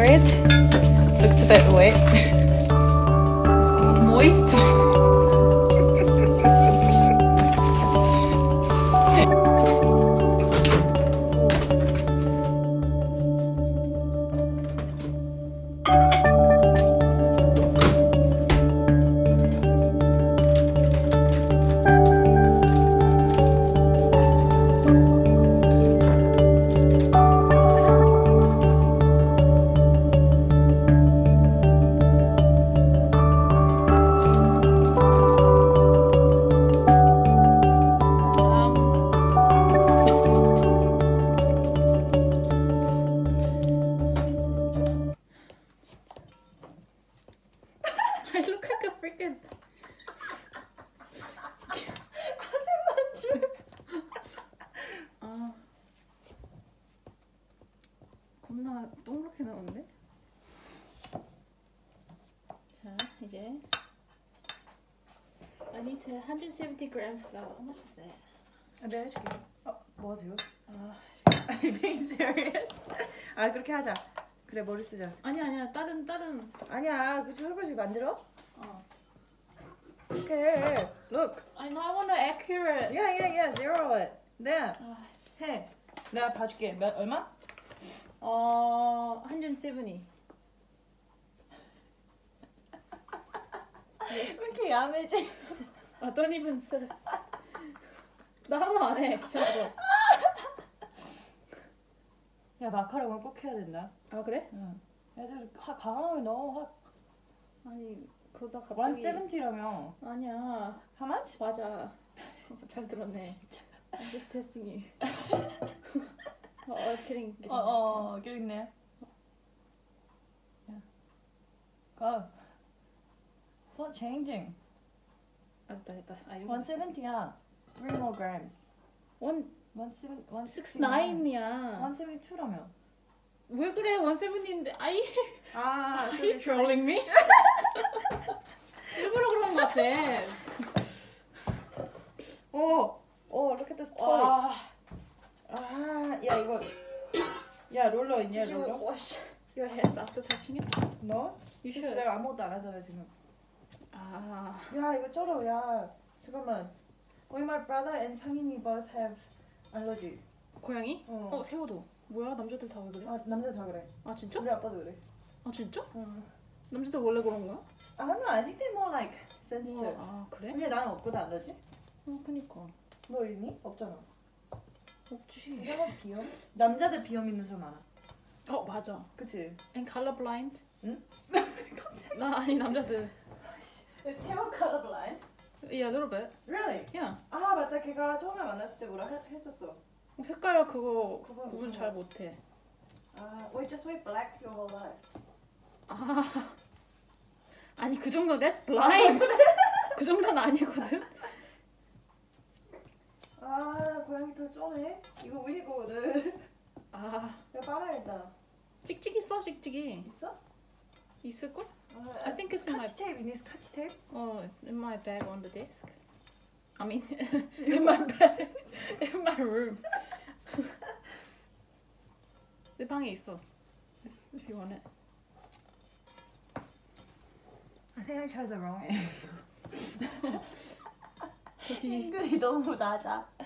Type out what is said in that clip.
weird. Looks a bit wet. It's called moist. I look like a freaking 아 겁나 동그랗게 나오는데? 자 이제 I need to 170 grams flour. How much is that? 내가 해줄게. 뭐 하세요? 아 Are you being serious? 아 그렇게 하자. 그래 머리 쓰자. 아니야 다른 아니야 그 설거지 만들어? 어. 오케이. Look. I know I want to accurate. Yeah. Zero it. 네. 아, 씨. 해. 내가 봐줄게. 얼마? 170. 왜 이렇게 야매지? Don't even say. 나 하나 안 해. 귀찮아서. 야 마카롱은 꼭 해야 된다. 아 그래? 응. 애들 과감하게 넣어. 아니 그러다 갑자기 170라며. 아니야. How much? 맞아. 잘 들었네. 진짜. I'm just testing you. I was kidding. 그렇네. Go. It's not changing. 됐다. 170야. 3 more grams. 169이야. 172라며. 왜 그래? 170인데. 아, Are you trolling me? 일부러 그런 것 같아. look at this toy. 야 이거. 야 롤러 있냐 Did you 롤러? wash your hands after touching it? 너? You 그래서 should. 내가 아무것도 안 하잖아 지금. 야 이거 쩔어. 야 잠깐만. When my brother and 상인이 both have allergy. 고양이? 새우도. 뭐야? 남자들 다 왜 그래? 남자 다 그래. 아 진짜? 우리 아빠도 그래. 아 진짜? 응. 남자들 원래 그런 거야? I don't know. I think they're more like sensitive. 아 그래? 근데 나는 없거든 알러지. 그니까. 너 있니? 없잖아. 없지. 이상한 비염? 남자들 비염 있는 사람 많아. 맞아. 그치? And colorblind? 응? 아니 남자들. Is Helen colorblind? Yeah, a little bit. Really? Yeah. 아 맞다. 걔가 처음에 만났을 때 뭐라 했었어. 색깔 그거 구분 구분 잘 못해. We just wear black your whole life. 아니 그 정도 that's blind. 그 정도는 아니거든. 고양이 더 쩌네. 이거 위니 거거든. 야 빨아야겠다. 찍찍이 있어 찍찍이. 있어? 있을걸? I think it's in my. 스카치 테이프 있니? 스카치 테이프? In my bag on the desk. I mean, in my bag, in my room. 내 방에 있어. If you want it. I think I chose the wrong egg. 저기 앵글이 너무 낮아.